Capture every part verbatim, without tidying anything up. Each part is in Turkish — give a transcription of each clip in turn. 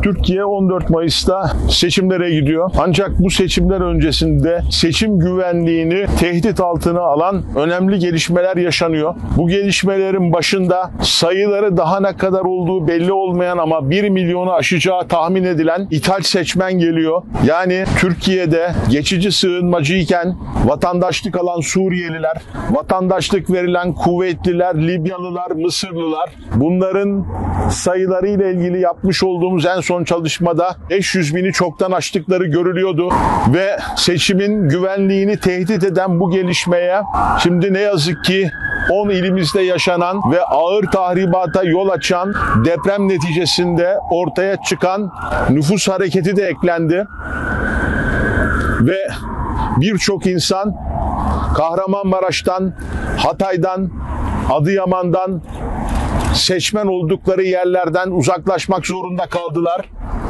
Türkiye on dört Mayıs'ta seçimlere gidiyor. Ancak bu seçimler öncesinde seçim güvenliğini tehdit altına alan önemli gelişmeler yaşanıyor. Bu gelişmelerin başında sayıları daha ne kadar olduğu belli olmayan ama bir milyonu aşacağı tahmin edilen ithal seçmen geliyor. Yani Türkiye'de geçici sığınmacıyken vatandaşlık alan Suriyeliler, vatandaşlık verilen Kuveytliler, Libyalılar, Mısırlılar, bunların sayılarıyla ilgili yapmış olduğumuz en son çalışmada beş yüz bini çoktan aştıkları görülüyordu ve seçimin güvenliğini tehdit eden bu gelişmeye şimdi ne yazık ki on ilimizde yaşanan ve ağır tahribata yol açan deprem neticesinde ortaya çıkan nüfus hareketi de eklendi ve birçok insan Kahramanmaraş'tan, Hatay'dan, Adıyaman'dan, seçmen oldukları yerlerden uzaklaşmak zorunda kaldılar.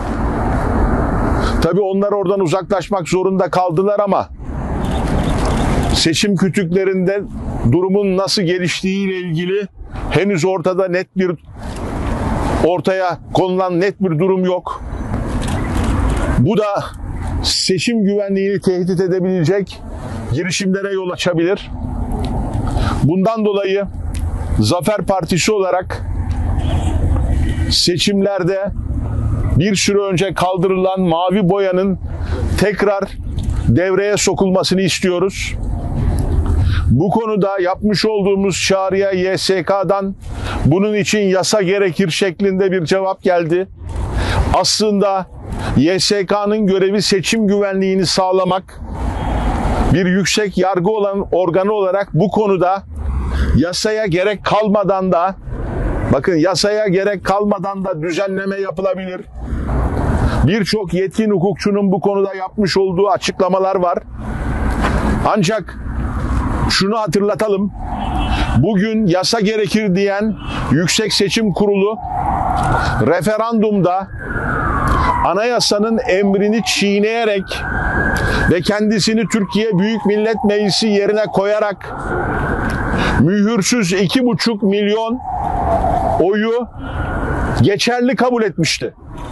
Tabii onlar oradan uzaklaşmak zorunda kaldılar ama seçim kütüklerinde durumun nasıl geliştiğiyle ilgili henüz ortada net bir ortaya konulan net bir durum yok. Bu da seçim güvenliğini tehdit edebilecek girişimlere yol açabilir. Bundan dolayı Zafer Partisi olarak seçimlerde bir süre önce kaldırılan mavi boyanın tekrar devreye sokulmasını istiyoruz. Bu konuda yapmış olduğumuz çağrıya Y S K'dan bunun için yasa gerekir şeklinde bir cevap geldi. Aslında Y S K'nın görevi seçim güvenliğini sağlamak. Bir yüksek yargı olan organı olarak bu konuda yasaya gerek kalmadan da, bakın yasaya gerek kalmadan da düzenleme yapılabilir. Birçok yetkin hukukçunun bu konuda yapmış olduğu açıklamalar var. Ancak şunu hatırlatalım. Bugün yasa gerekir diyen Yüksek Seçim Kurulu referandumda anayasanın emrini çiğneyerek ve kendisini Türkiye Büyük Millet Meclisi yerine koyarak mühürsüz iki buçuk milyon oyu geçerli kabul etmişti.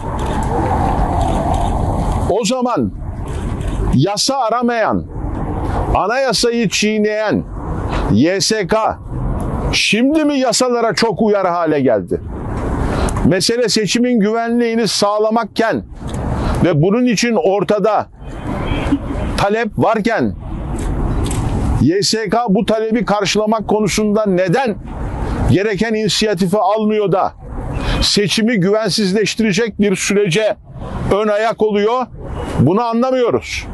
O zaman yasa aramayan, anayasayı çiğneyen Y S K şimdi mi yasalara çok uyar hale geldi? Mesele seçimin güvenliğini sağlamakken ve bunun için ortada talep varken Y S K bu talebi karşılamak konusunda neden gereken inisiyatifi almıyor da seçimi güvensizleştirecek bir sürece ön ayak oluyor? Bunu anlamıyoruz.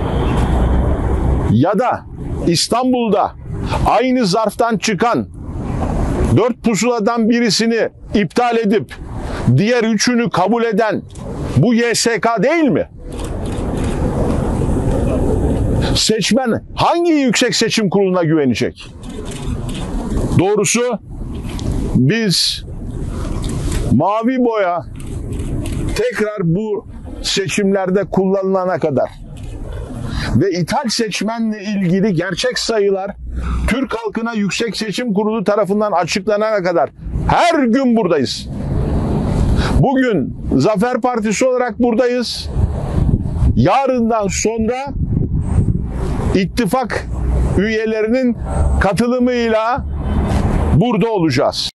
Ya da İstanbul'da aynı zarftan çıkan dört pusuladan birisini iptal edip diğer üçünü kabul eden bu Y S K değil mi? Seçmen hangi Yüksek Seçim Kurulu'na güvenecek? Doğrusu biz mavi boya tekrar bu seçimlerde kullanılana kadar ve ithal seçmenle ilgili gerçek sayılar Türk halkına Yüksek Seçim Kurulu tarafından açıklanana kadar her gün buradayız. Bugün Zafer Partisi olarak buradayız. Yarından sonra ittifak üyelerinin katılımıyla burada olacağız.